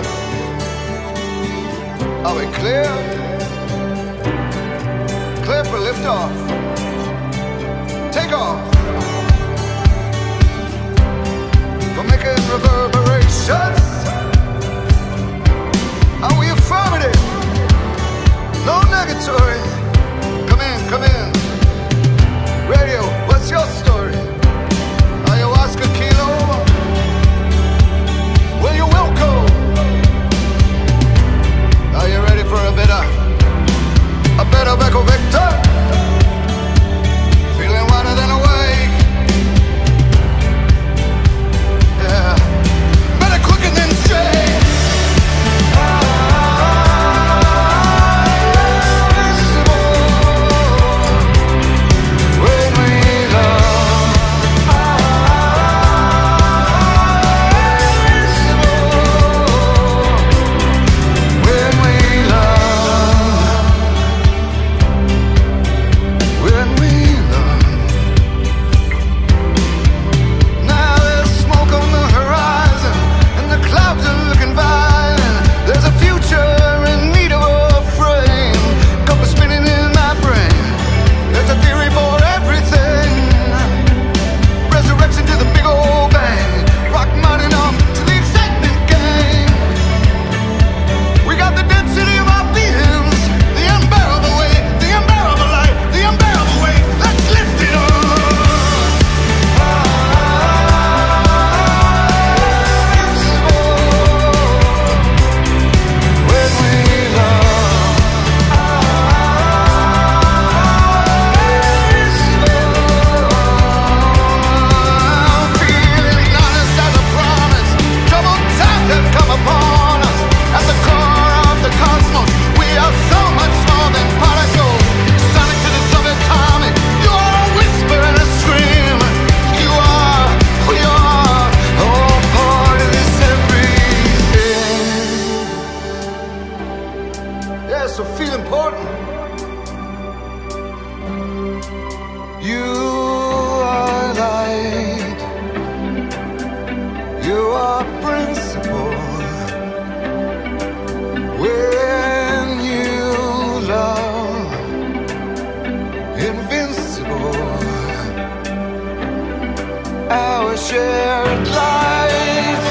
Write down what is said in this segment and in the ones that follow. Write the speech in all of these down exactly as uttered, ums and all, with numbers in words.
Are we clear? Clear for liftoff. Take off. For making reverberations. Are we affirmative? No negatory. Come in, come in. Radio, what's your story? Ayahuasca kilo? Well, you're welcome. Are you ready for a bit of a bit of Echo Victor? Feeling wider than awake. Yeah, better quicker than straight. So feel important. You are light. You are principle. When you love, invincible. Our shared life.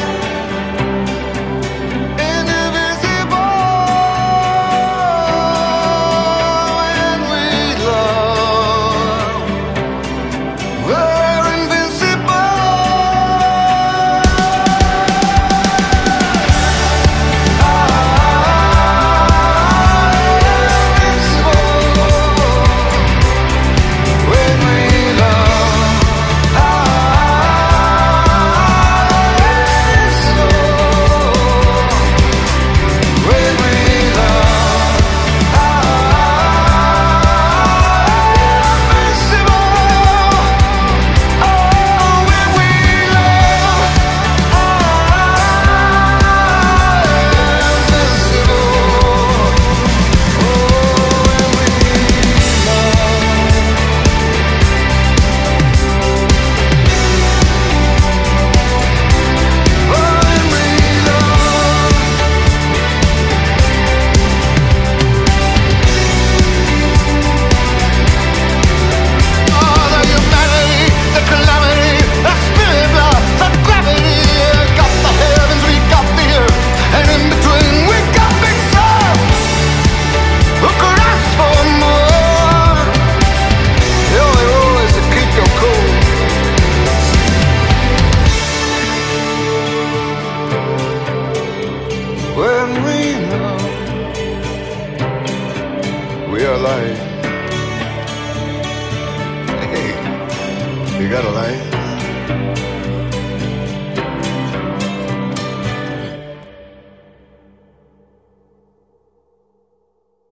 We are light. Hey, you got a light?